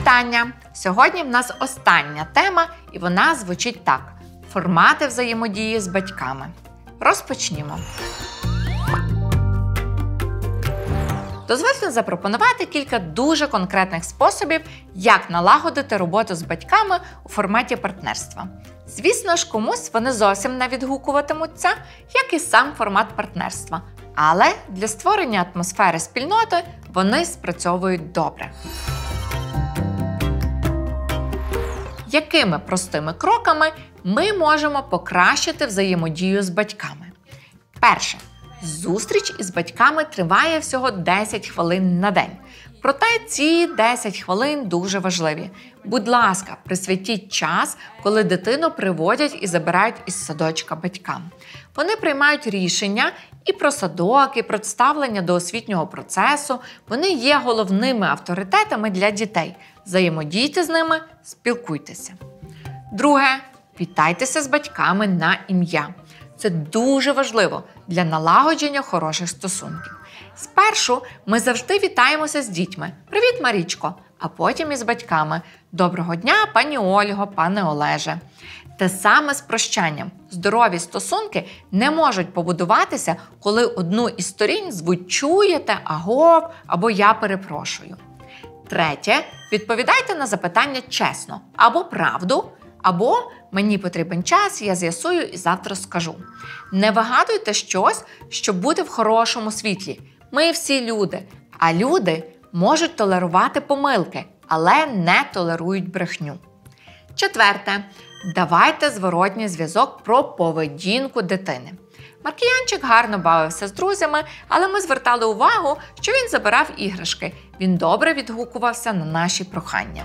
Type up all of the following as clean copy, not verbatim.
Вітання! Сьогодні в нас остання тема, і вона звучить так: формати взаємодії з батьками. Розпочнімо. Дозвольте запропонувати кілька дуже конкретних способів, як налагодити роботу з батьками у форматі партнерства. Звісно ж, комусь вони зовсім не відгукуватимуться, як і сам формат партнерства. Але для створення атмосфери спільноти вони спрацьовують добре. Якими простими кроками ми можемо покращити взаємодію з батьками? Перше. Зустріч із батьками триває всього 10 хвилин на день. Проте ці 10 хвилин дуже важливі. Будь ласка, присвятіть час, коли дитину приводять і забирають із садочка батькам. Вони приймають рішення і про садок, і про ставлення до освітнього процесу. Вони є головними авторитетами для дітей. Взаємодійте з ними, спілкуйтеся. Друге. Вітайтеся з батьками на ім'я. Це дуже важливо для налагодження хороших стосунків. Спершу ми завжди вітаємося з дітьми. «Привіт, Марічко!» А потім із батьками. «Доброго дня, пані Ольго, пане Олеже!» Те саме з прощанням. Здорові стосунки не можуть побудуватися, коли одну із сторін звуть «чуєте», «агов» або «я перепрошую». Третє. Відповідайте на запитання чесно. Або правду, або «мені потрібен час, я з'ясую і завтра скажу». Не вигадуйте щось, щоб бути в хорошому світлі. Ми всі люди, а люди можуть толерувати помилки, але не толерують брехню. Четверте. Давайте зворотній зв'язок про поведінку дитини. Маркіянчик гарно бавився з друзями, але ми звертали увагу, що він забирав іграшки. Він добре відгукувався на наші прохання.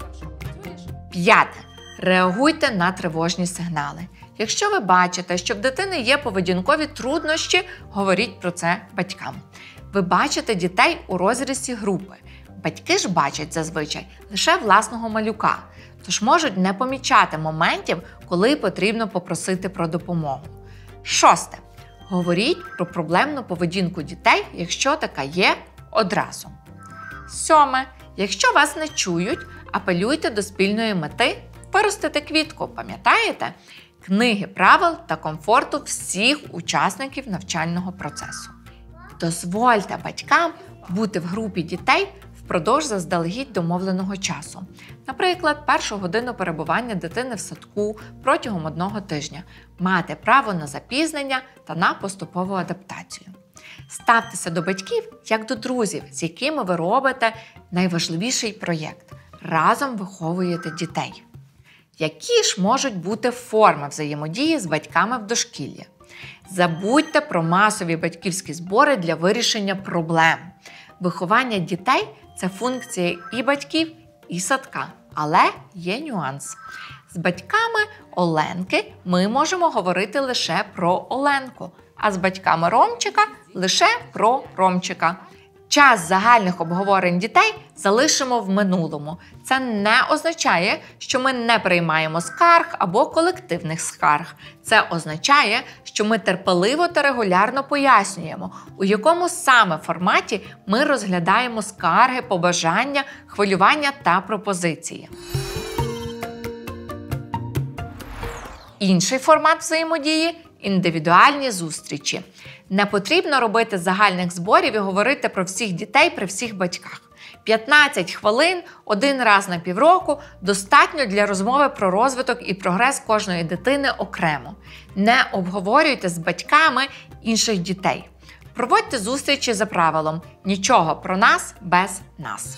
П'яте. Реагуйте на тривожні сигнали. Якщо ви бачите, що в дитини є поведінкові труднощі, говоріть про це батькам. Ви бачите дітей у розрізі групи. Батьки ж бачать зазвичай лише власного малюка, тож можуть не помічати моментів, коли потрібно попросити про допомогу. Шосте. Говоріть про проблемну поведінку дітей, якщо така є, одразу. Сьоме. Якщо вас не чують, апелюйте до спільної мети виростити квітку, пам'ятаєте? Книги правил та комфорту всіх учасників навчального процесу. Дозвольте батькам бути в групі дітей впродовж заздалегідь домовленого часу. Наприклад, першу годину перебування дитини в садку протягом 1 тижня. Мати право на запізнення та на поступову адаптацію. Ставтеся до батьків як до друзів, з якими ви робите найважливіший проєкт. Разом виховуєте дітей. Які ж можуть бути форми взаємодії з батьками в дошкіллі? Забудьте про масові батьківські збори для вирішення проблем. Виховання дітей – це функція і батьків, і садка. Але є нюанс. З батьками Оленки ми можемо говорити лише про Оленку, а з батьками Ромчика – лише про Ромчика. Час загальних обговорень дітей залишимо в минулому. Це не означає, що ми не приймаємо скарг або колективних скарг. Це означає, що ми терпеливо та регулярно пояснюємо, у якому саме форматі ми розглядаємо скарги, побажання, хвилювання та пропозиції. Інший формат взаємодії – індивідуальні зустрічі. Не потрібно робити загальних зборів і говорити про всіх дітей при всіх батьках. 15 хвилин один раз на півроку достатньо для розмови про розвиток і прогрес кожної дитини окремо. Не обговорюйте з батьками інших дітей. Проводьте зустрічі за правилом «нічого про нас без нас».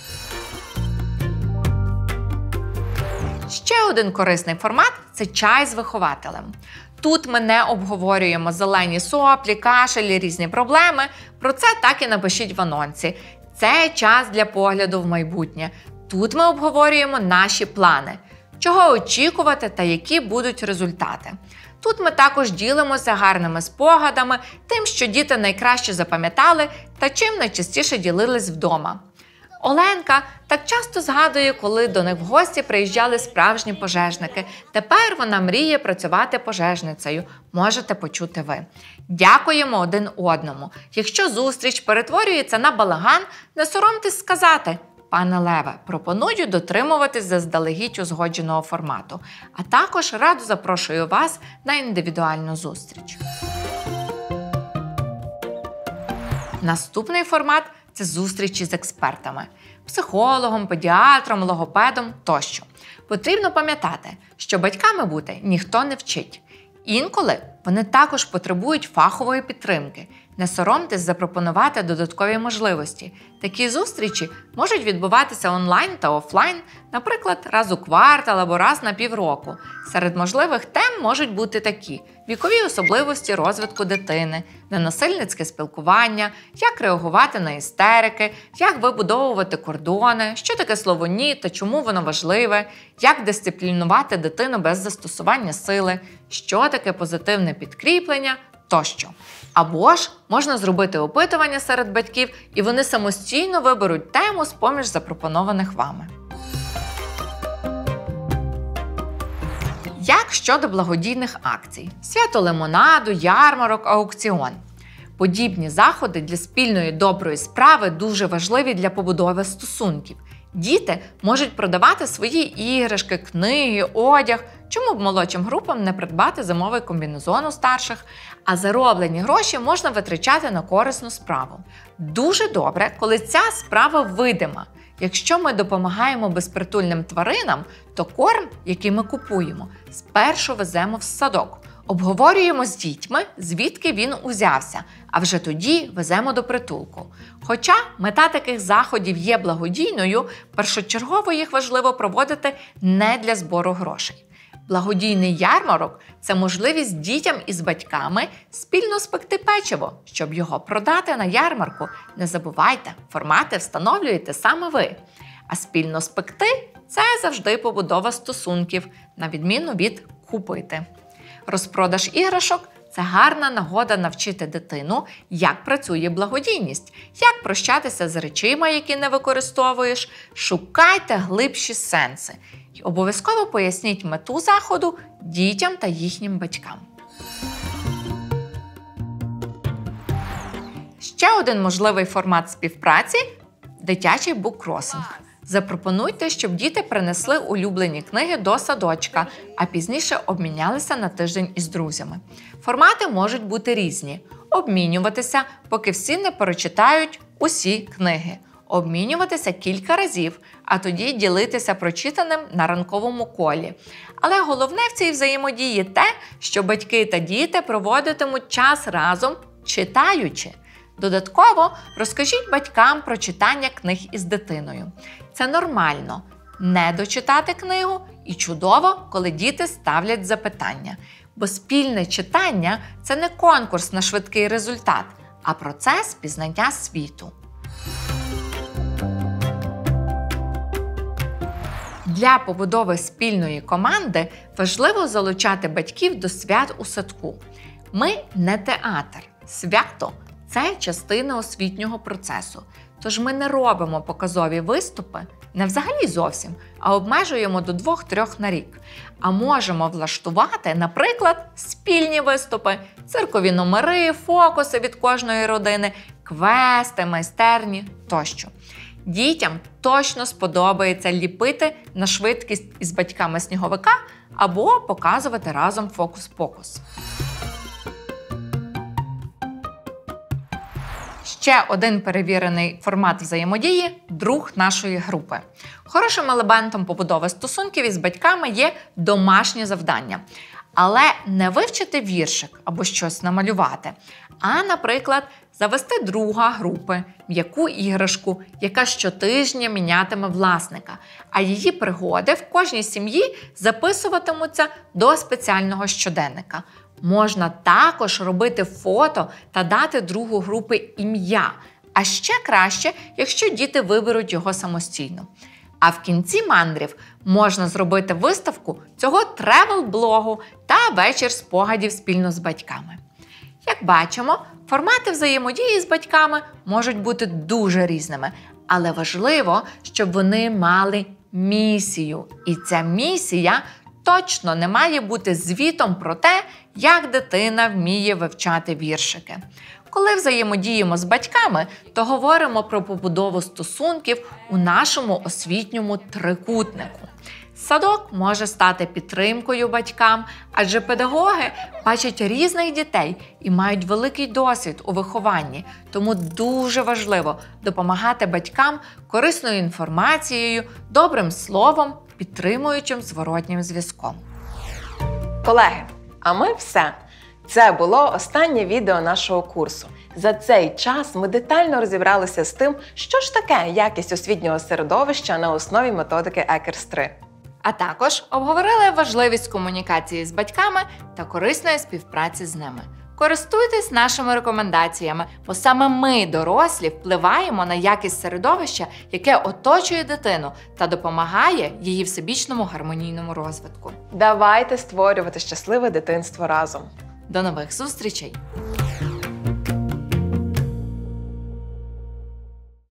Ще один корисний формат – це чай з вихователем. Тут ми не обговорюємо зелені соплі, кашель, різні проблеми. Про це так і напишіть в анонсі. Це час для погляду в майбутнє. Тут ми обговорюємо наші плани. Чого очікувати та які будуть результати. Тут ми також ділимося гарними спогадами, тим, що діти найкраще запам'ятали та чим найчастіше ділились вдома. Оленка так часто згадує, коли до них в гості приїжджали справжні пожежники. Тепер вона мріє працювати пожежницею. Можете почути ви. Дякуємо один одному. Якщо зустріч перетворюється на балаган, не соромтесь сказати Пане Леве, пропоную дотримуватись заздалегідь узгодженого формату, а також радо запрошую вас на індивідуальну зустріч. Наступний формат – це зустрічі з експертами – психологом, педіатром, логопедом тощо. Потрібно пам'ятати, що батьками бути ніхто не вчить. Інколи вони також потребують фахової підтримки. Не соромтесь запропонувати додаткові можливості. Такі зустрічі можуть відбуватися онлайн та офлайн, наприклад, раз у квартал або раз на півроку. Серед можливих тем можуть бути такі: вікові особливості розвитку дитини, ненасильницьке спілкування, як реагувати на істерики, як вибудовувати кордони, що таке слово «ні» та чому воно важливе, як дисциплінувати дитину без застосування сили, що таке позитивне підкріплення тощо. Або ж можна зробити опитування серед батьків, і вони самостійно виберуть тему з-поміж запропонованих вами. Як щодо благодійних акцій? Свято лимонаду, ярмарок, аукціон. Подібні заходи для спільної доброї справи дуже важливі для побудови стосунків. Діти можуть продавати свої іграшки, книги, одяг. Чому б молодшим групам не придбати зимовий комбінезон у старших? А зароблені гроші можна витрачати на корисну справу. Дуже добре, коли ця справа видима. Якщо ми допомагаємо безпритульним тваринам, то корм, який ми купуємо, спершу веземо в садок. Обговорюємо з дітьми, звідки він узявся, а вже тоді веземо до притулку. Хоча мета таких заходів є благодійною, першочергово їх важливо проводити не для збору грошей. Благодійний ярмарок – це можливість дітям із батьками спільно спекти печиво, щоб його продати на ярмарку. Не забувайте, формати встановлюєте саме ви. А спільно спекти – це завжди побудова стосунків, на відміну від купити. Розпродаж іграшок – це гарна нагода навчити дитину, як працює благодійність, як прощатися з речима, які не використовуєш. Шукайте глибші сенси. І обов'язково поясніть мету заходу дітям та їхнім батькам. Ще один можливий формат співпраці – дитячий буккросинг. Запропонуйте, щоб діти принесли улюблені книги до садочка, а пізніше обмінялися на тиждень із друзями. Формати можуть бути різні. Обмінюватися, поки всі не прочитають усі книги. Обмінюватися кілька разів, а тоді ділитися прочитаним на ранковому колі. Але головне в цій взаємодії те, що батьки та діти проводитимуть час разом, читаючи. Додатково розкажіть батькам про читання книг із дитиною. Це нормально – не дочитати книгу і чудово, коли діти ставлять запитання. Бо спільне читання – це не конкурс на швидкий результат, а процес пізнання світу. Для побудови спільної команди важливо залучати батьків до свят у садку. Ми не театр. Свято – це частина освітнього процесу. Тож ми не робимо показові виступи, не взагалі зовсім, а обмежуємо до 2-3 на рік. А можемо влаштувати, наприклад, спільні виступи, циркові номери, фокуси від кожної родини, квести, майстерні тощо. Дітям точно сподобається ліпити на швидкість із батьками сніговика або показувати разом фокус-покус. Ще один перевірений формат взаємодії – друг нашої групи. Хорошим елементом побудови стосунків із батьками є домашнє завдання. Але не вивчити віршик або щось намалювати, а, наприклад, завести друга групи, м'яку іграшку, яка щотижня мінятиме власника, а її пригоди в кожній сім'ї записуватимуться до спеціального щоденника. Можна також робити фото та дати другу групи ім'я, а ще краще, якщо діти виберуть його самостійно. А в кінці мандрів можна зробити виставку цього тревел-блогу та вечір спогадів спільно з батьками. Як бачимо, формати взаємодії з батьками можуть бути дуже різними, але важливо, щоб вони мали місію. І ця місія точно не має бути звітом про те, як дитина вміє вивчати віршики. Коли взаємодіємо з батьками, то говоримо про побудову стосунків у нашому освітньому трикутнику. Садок може стати підтримкою батькам, адже педагоги бачать різних дітей і мають великий досвід у вихованні, тому дуже важливо допомагати батькам корисною інформацією, добрим словом, підтримуючим зворотнім зв'язком. Колеги, а ми все. Це було останнє відео нашого курсу. За цей час ми детально розібралися з тим, що ж таке якість освітнього середовища на основі методики ЕКРС-3. А також обговорили важливість комунікації з батьками та корисної співпраці з ними. Користуйтесь нашими рекомендаціями, бо саме ми, дорослі, впливаємо на якість середовища, яке оточує дитину та допомагає її всебічному гармонійному розвитку. Давайте створювати щасливе дитинство разом. До нових зустрічей!